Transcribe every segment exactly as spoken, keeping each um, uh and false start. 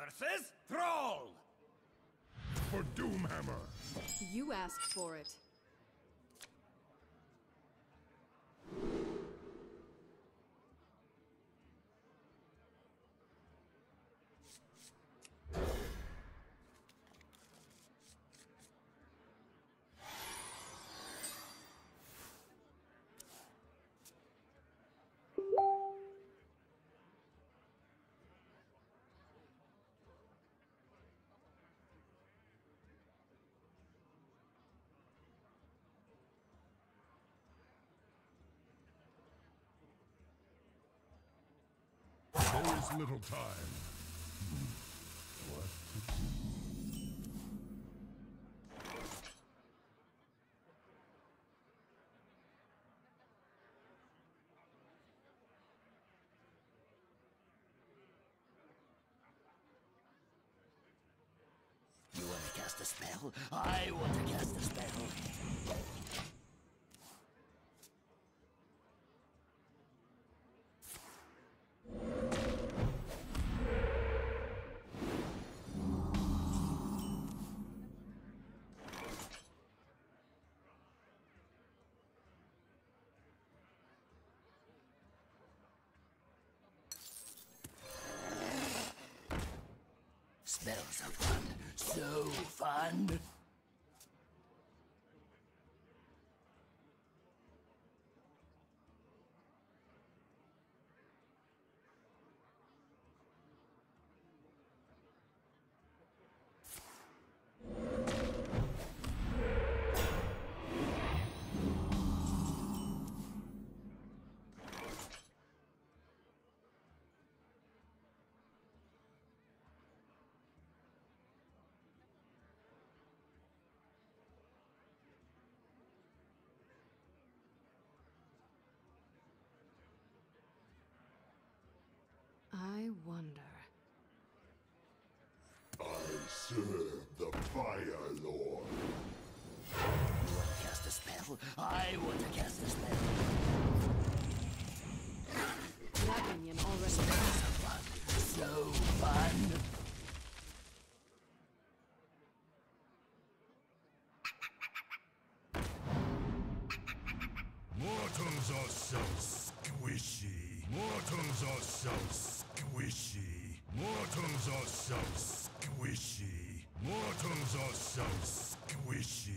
versus Thrall! For Doomhammer! You asked for it. There is little time. What to do? You want to cast a spell? I want to cast a spell. Spells are fun. So fun. I wonder. I serve the Fire Lord. You want to cast a spell? I want to cast a spell. That minion already Spells passed. are fun. So fun. Mortals are so squishy. Mortals are so squishy. Mortals are so squishy. Mortals are so squishy.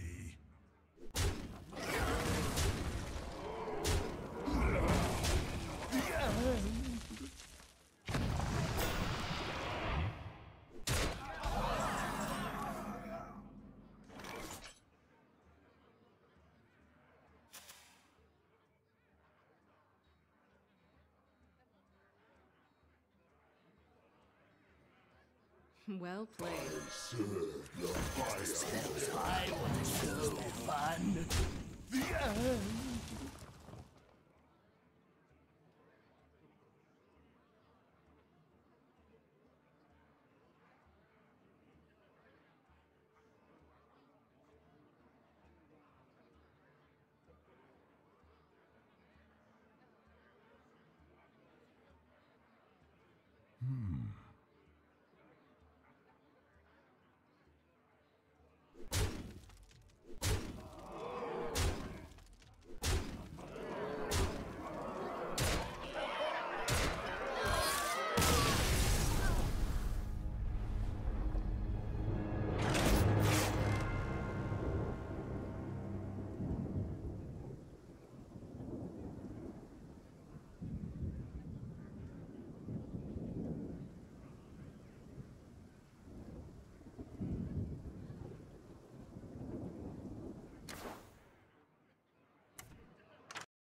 Well played. I serve the Fire Spells Lord. I want to so fun. The end. Hmm.